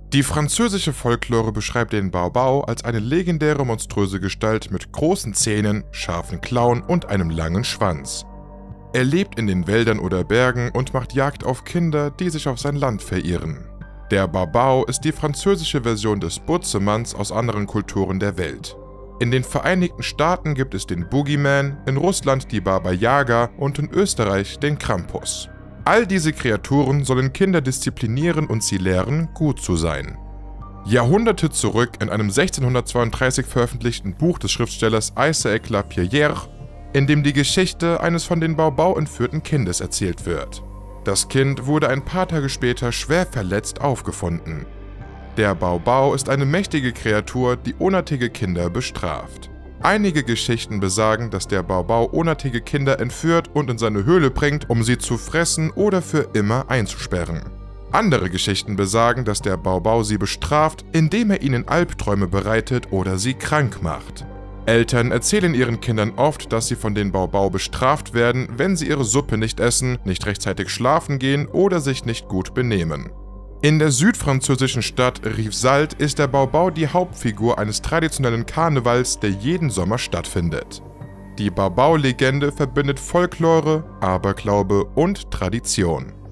Die französische Folklore beschreibt den Baobao als eine legendäre monströse Gestalt mit großen Zähnen, scharfen Klauen und einem langen Schwanz. Er lebt in den Wäldern oder Bergen und macht Jagd auf Kinder, die sich auf sein Land verirren. Der Baobao ist die französische Version des Butzemanns aus anderen Kulturen der Welt. In den Vereinigten Staaten gibt es den Boogeyman, in Russland die Baba Yaga und in Österreich den Krampus. All diese Kreaturen sollen Kinder disziplinieren und sie lehren, gut zu sein. Jahrhunderte zurück in einem 1632 veröffentlichten Buch des Schriftstellers Isaac Lapierre, in dem die Geschichte eines von den Baobao entführten Kindes erzählt wird. Das Kind wurde ein paar Tage später schwer verletzt aufgefunden. Der Baobao ist eine mächtige Kreatur, die unartige Kinder bestraft. Einige Geschichten besagen, dass der Baobao unartige Kinder entführt und in seine Höhle bringt, um sie zu fressen oder für immer einzusperren. Andere Geschichten besagen, dass der Baobao sie bestraft, indem er ihnen Albträume bereitet oder sie krank macht. Eltern erzählen ihren Kindern oft, dass sie von den Baobao bestraft werden, wenn sie ihre Suppe nicht essen, nicht rechtzeitig schlafen gehen oder sich nicht gut benehmen. In der südfranzösischen Stadt Rivesaltes ist der Baobao die Hauptfigur eines traditionellen Karnevals, der jeden Sommer stattfindet. Die Baobao-Legende verbindet Folklore, Aberglaube und Tradition.